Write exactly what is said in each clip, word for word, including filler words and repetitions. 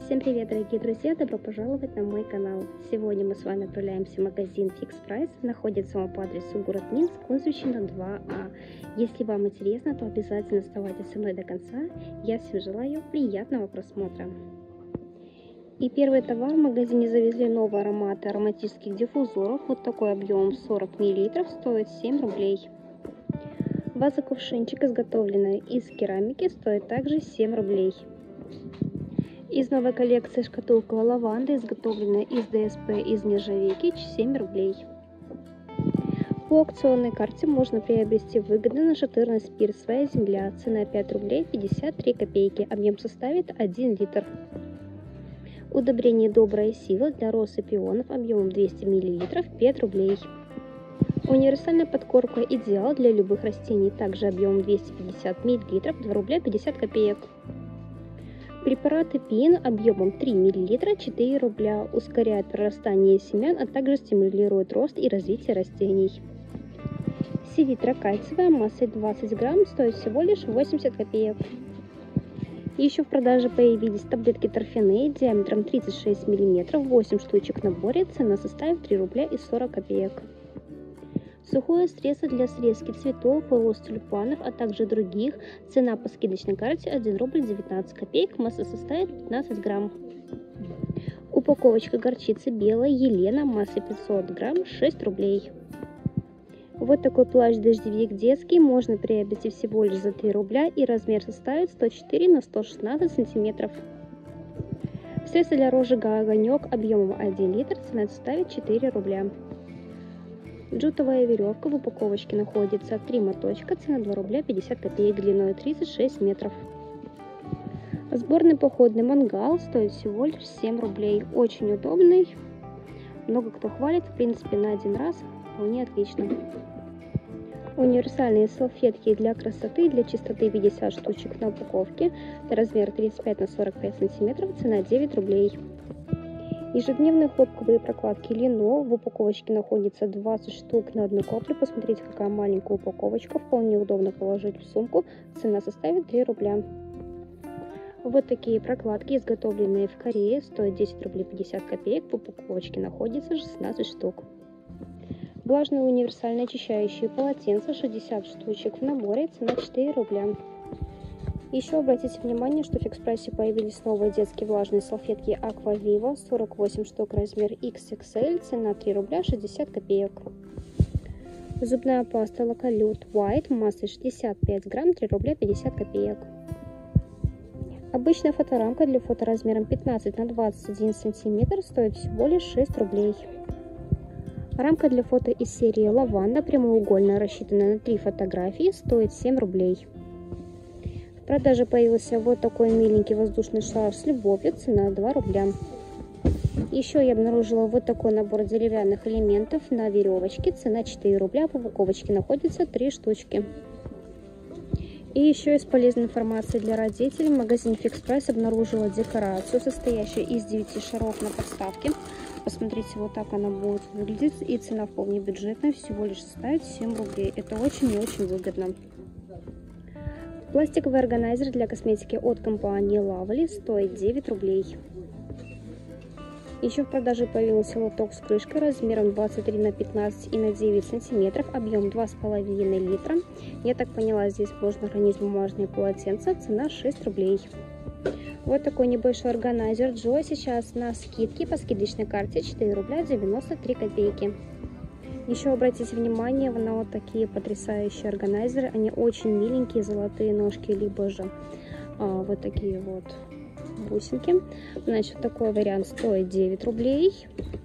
Всем привет, дорогие друзья! Добро пожаловать на мой канал! Сегодня мы с вами отправляемся в магазин Fix Price. Находится он по адресу город Минск, Консульщина два А. Если вам интересно, то обязательно оставайтесь со мной до конца. Я всем желаю приятного просмотра. И первый товар: в магазине завезли новые ароматы ароматических диффузоров. Вот такой объем сорок миллилитров, стоит семь рублей. Ваза-кувшинчик, изготовленная из керамики, стоит также семь рублей. Из новой коллекции шкатулка лаванды, изготовленная из ДСП из нержавейки, семь рублей. По аукционной карте можно приобрести выгодно нашатырный спирт «Своя земля». Цена пять рублей пятьдесят три копейки. Объем составит один литр. Удобрение «Добрая сила» для роз и пионов объемом двести миллилитров, пять рублей. Универсальная подкормка «Идеал» для любых растений, также объемом двести пятьдесят миллилитров, два рубля пятьдесят копеек. Препараты ПИН объемом три миллилитра, четыре рубля, ускоряет прорастание семян, а также стимулирует рост и развитие растений. Селитра кальциевая массой двадцать грамм стоит всего лишь восемьдесят копеек. Еще в продаже появились таблетки торфяные диаметром тридцать шесть миллиметров, восемь штучек в наборе, цена составит три рубля и сорок копеек. Сухое средство для срезки цветов, роз, тюльпанов, а также других. Цена по скидочной карте один рубль девятнадцать копеек, масса составит пятнадцать грамм. Упаковочка горчицы белая Елена массой пятьсот грамм, шесть рублей. Вот такой плащ-дождевик детский можно приобрести всего лишь за три рубля, и размер составит сто четыре на сто шестнадцать сантиметров. Средство для розжига огонек объемом один литр, цена составит четыре рубля. Джутовая веревка в упаковочке находится три моточка, цена два рубля пятьдесят копеек, длиной тридцать шесть метров. Сборный походный мангал стоит всего лишь семь рублей. Очень удобный, много кто хвалит, в принципе на один раз вполне отлично. Универсальные салфетки для красоты, для чистоты, пятьдесят штучек на упаковке, размер тридцать пять на сорок пять сантиметров, цена девять рублей. Ежедневные хлопковые прокладки Лино, в упаковочке находится двадцать штук на одну коплю. Посмотрите, какая маленькая упаковочка, вполне удобно положить в сумку, цена составит три рубля. Вот такие прокладки, изготовленные в Корее, стоят десять рублей пятьдесят копеек, в упаковочке находится шестнадцать штук. Влажные универсальные очищающие полотенца, шестьдесят штучек в наборе, цена четыре рубля. Еще обратите внимание, что в Fix Price появились новые детские влажные салфетки Aqua Viva, сорок восемь штук, размер икс икс эль, цена три рубля шестьдесят копеек. Зубная паста Локалют White массой шестьдесят пять грамм, три рубля пятьдесят копеек. Обычная фоторамка для фото размером пятнадцать на двадцать один сантиметр стоит всего лишь шесть рублей. Рамка для фото из серии Лаванда, прямоугольная, рассчитанная на три фотографии, стоит семь рублей. В продаже появился вот такой миленький воздушный шар с любовью, цена два рубля. Еще я обнаружила вот такой набор деревянных элементов на веревочке, цена четыре рубля, в упаковочке находится три штучки. И еще из полезной информации для родителей, в магазине Fix Price обнаружила декорацию, состоящую из девяти шаров на подставке. Посмотрите, вот так она будет выглядеть, и цена вполне бюджетная, всего лишь составит семь рублей. Это очень и очень выгодно. Пластиковый органайзер для косметики от компании Lovely стоит девять рублей. Еще в продаже появился лоток с крышкой размером двадцать три на пятнадцать и на девять сантиметров, объем два с половиной литра. Я так поняла, здесь можно хранить бумажные полотенца, цена шесть рублей. Вот такой небольшой органайзер Joy сейчас на скидке по скидочной карте четыре рубля девяносто три копейки. Еще обратите внимание на вот такие потрясающие органайзеры. Они очень миленькие, золотые ножки, либо же а, вот такие вот бусинки. Значит, такой вариант стоит девять рублей.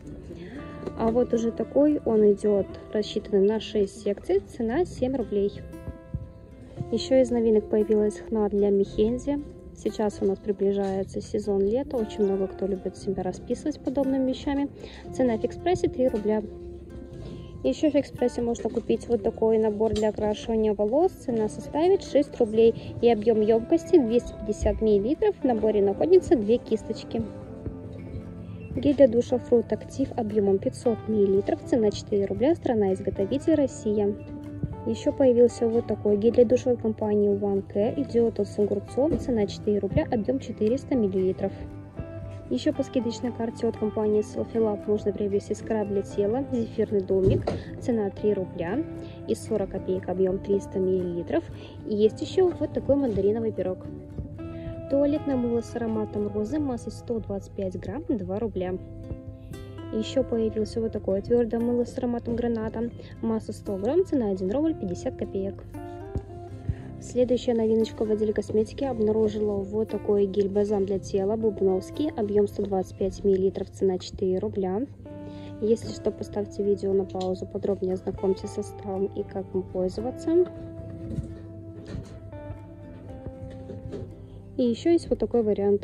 А вот уже такой, он идет рассчитанный на шесть секций, цена семь рублей. Еще из новинок появилась хна для мехензи. Сейчас у нас приближается сезон лета, очень много кто любит себя расписывать подобными вещами. Цена в Fix Price три рубля. Еще в Fix Price можно купить вот такой набор для окрашивания волос. Цена составит шесть рублей и объем емкости двести пятьдесят миллилитров. В наборе находится две кисточки. Гель для душа Fruit Active объемом пятьсот миллилитров. Цена четыре рубля. Страна-изготовитель Россия. Еще появился вот такой гель для душа от компании One Care. Идет с огурцом. Цена четыре рубля. Объем четыреста миллилитров. Еще по скидочной карте от компании Selfie Lab можно приобрести скраб для тела «Зефирный домик». Цена три рубля и сорок копеек, объем триста миллилитров. И есть еще вот такой мандариновый пирог. Туалетное мыло с ароматом розы массой сто двадцать пять грамм, два рубля. Еще появился вот такое твердое мыло с ароматом граната. Масса сто грамм, цена один рубль пятьдесят копеек. Следующая новиночка в отделе косметики. Обнаружила вот такой гель-бальзам для тела Бубновский. Объем сто двадцать пять миллилитров, цена четыре рубля. Если что, поставьте видео на паузу, подробнее ознакомьтесь с составом и как им пользоваться. И еще есть вот такой вариант.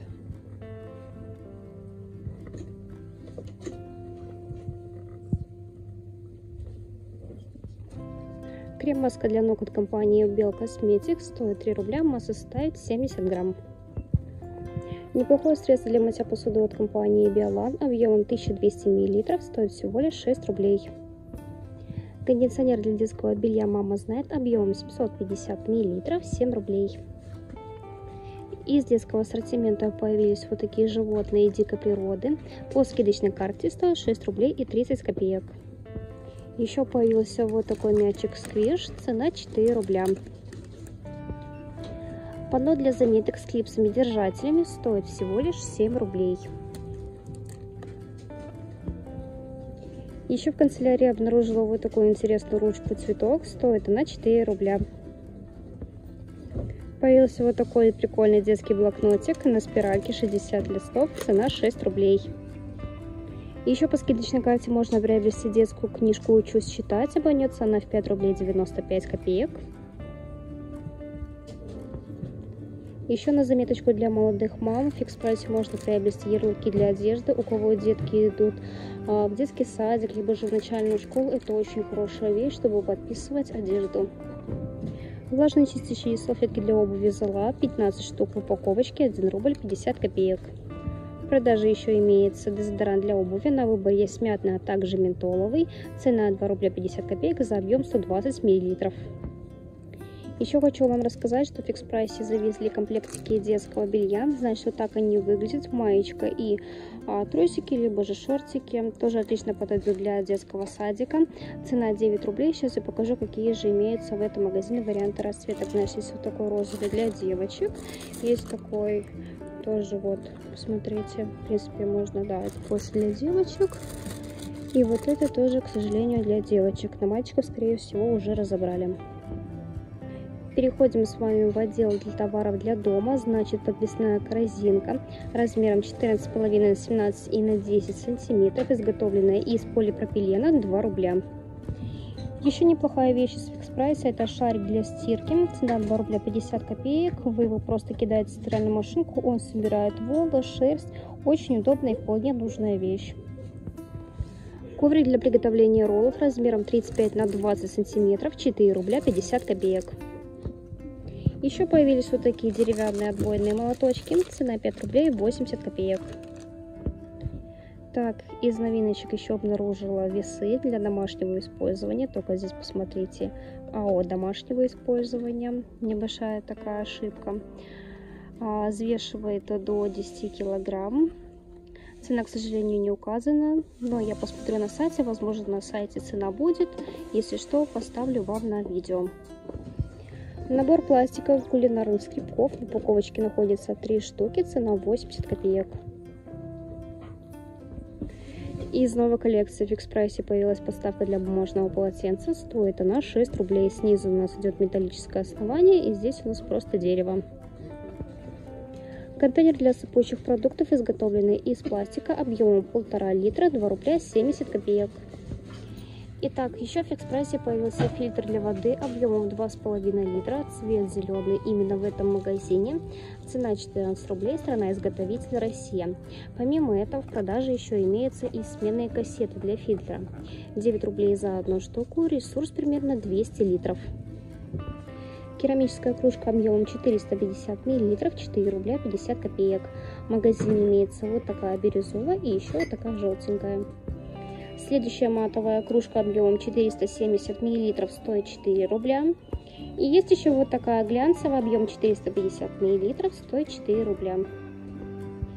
Крем-маска для ног от компании Bell Cosmetics стоит три рубля, масса составит семьдесят грамм. Неплохое средство для мытья посуды от компании Biolan объемом тысяча двести миллилитров стоит всего лишь шесть рублей. Кондиционер для детского белья Мама знает объемом семьсот пятьдесят миллилитров, семь рублей. Из детского ассортимента появились вот такие животные дикой природы. По скидочной карте стоит шесть рублей и тридцать копеек. Еще появился вот такой мячик Сквиш, цена четыре рубля. Панно для заметок с клипсами-держателями стоит всего лишь семь рублей. Еще в канцелярии обнаружила вот такую интересную ручку-цветок, стоит она четыре рубля. Появился вот такой прикольный детский блокнотик на спиральке шестьдесят листов, цена шесть рублей. Еще по скидочной карте можно приобрести детскую книжку «Учусь читать». Обойдется она в пять рублей девяносто пять копеек. Еще на заметочку для молодых мам в фикс-прайсе можно приобрести ярлыки для одежды. У кого детки идут в детский садик, либо же в начальную школу, это очень хорошая вещь, чтобы подписывать одежду. Влажные чистящие салфетки для обуви Зола, пятнадцать штук в упаковочке, один рубль пятьдесят копеек. В продаже еще имеется дезодорант для обуви. На выбор есть мятный, а также ментоловый. Цена два рубля пятьдесят копеек за объем сто двадцать миллилитров. Еще хочу вам рассказать, что в фикс-прайсе завезли комплектики детского белья. Значит, вот так они выглядят. Маечка и а, трусики, либо же шортики. Тоже отлично подойдут для детского садика. Цена девять рублей. Сейчас я покажу, какие же имеются в этом магазине варианты расцветок. Значит, есть вот такой розовый для девочек. Есть такой тоже вот, посмотрите. В принципе, можно, да, это больше для девочек. И вот это тоже, к сожалению, для девочек. На мальчиков, скорее всего, уже разобрали. Переходим с вами в отдел для товаров для дома. Значит, подвесная корзинка размером четырнадцать с половиной на семнадцать и на десять сантиметров, изготовленная из полипропилена, два рубля. Еще неплохая вещь из фикс-прайса — это шарик для стирки. Цена два рубля пятьдесят копеек. Вы его просто кидаете в стиральную машинку, он собирает волос, шерсть. Очень удобная и вполне нужная вещь. Коврик для приготовления роллов размером тридцать пять на двадцать сантиметров, четыре рубля пятьдесят копеек. Еще появились вот такие деревянные отбойные молоточки. Цена пять рублей восемьдесят копеек. Так, из новиночек еще обнаружила весы для домашнего использования. Только здесь посмотрите, АО домашнего использования. Небольшая такая ошибка. А, взвешивает до десяти килограмм. Цена, к сожалению, не указана, но я посмотрю на сайте. Возможно, на сайте цена будет. Если что, поставлю вам на видео. Набор пластиковых кулинарных скребков. В упаковочке находится три штуки. Цена восемьдесят копеек. Из новой коллекции в фикс-прайсе появилась подставка для бумажного полотенца. Стоит она шесть рублей. Снизу у нас идет металлическое основание, и здесь у нас просто дерево. Контейнер для сыпучих продуктов, изготовленный из пластика, объемом полтора литра, два рубля семьдесят копеек. Итак, еще в фикс-прайсе появился фильтр для воды объемом два с половиной литра, цвет зеленый именно в этом магазине. Цена четырнадцать рублей, страна-изготовитель Россия. Помимо этого в продаже еще имеются и сменные кассеты для фильтра. девять рублей за одну штуку, ресурс примерно двести литров. Керамическая кружка объемом четыреста пятьдесят миллилитров, четыре рубля пятьдесят копеек. В магазине имеется вот такая бирюзовая и еще вот такая желтенькая. Следующая матовая кружка объемом четыреста семьдесят миллилитров стоит четыре рубля. И есть еще вот такая глянцевая, объем четыреста пятьдесят миллилитров, стоит четыре рубля.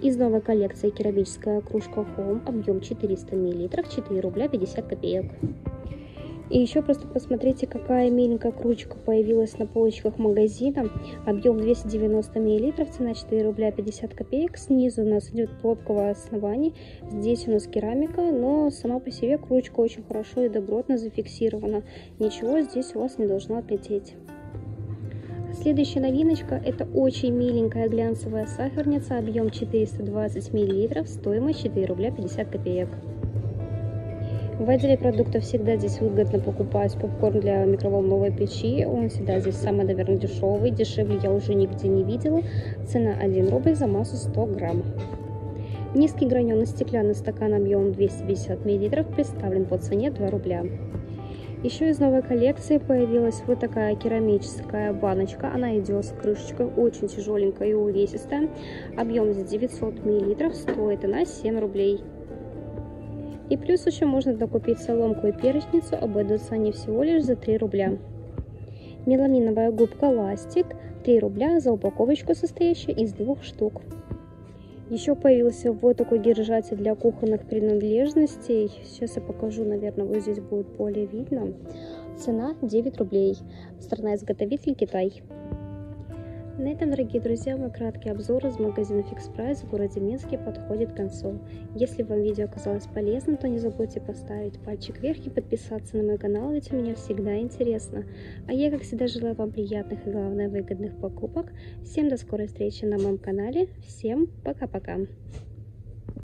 Из новой коллекции керамическая кружка Home, объем четыреста миллилитров, четыре рубля пятьдесят копеек. И еще просто посмотрите, какая миленькая кружка появилась на полочках магазина. Объем двести девяносто миллилитров, цена четыре рубля пятьдесят копеек. Снизу у нас идет пробковое основание. Здесь у нас керамика, но сама по себе кружка очень хорошо и добротно зафиксирована. Ничего здесь у вас не должно отлететь. Следующая новиночка — это очень миленькая глянцевая сахарница, объем четыреста двадцать миллилитров, стоимость четыре рубля пятьдесят копеек. В отделе продуктов всегда здесь выгодно покупать попкорн для микроволновой печи. Он всегда здесь самый, наверное, дешевый. Дешевле я уже нигде не видела. Цена один рубль за массу сто грамм. Низкий граненый стеклянный стакан объемом двести пятьдесят миллилитров представлен по цене два рубля. Еще из новой коллекции появилась вот такая керамическая баночка. Она идет с крышечкой, очень тяжеленькая и увесистая. Объем здесь девятьсот миллилитров, стоит она семь рублей. И плюс еще можно докупить соломку и перечницу, обойдутся они всего лишь за три рубля. Меламиновая губка Ластик, три рубля за упаковочку, состоящую из двух штук. Еще появился вот такой держатель для кухонных принадлежностей. Сейчас я покажу, наверное, вот здесь будет более видно. Цена девять рублей. Страна-изготовитель Китай. На этом, дорогие друзья, мой краткий обзор из магазина Fix Price в городе Минске подходит к концу. Если вам видео оказалось полезным, то не забудьте поставить пальчик вверх и подписаться на мой канал, ведь у меня всегда интересно. А я, как всегда, желаю вам приятных и, главное, выгодных покупок. Всем до скорой встречи на моем канале. Всем пока-пока.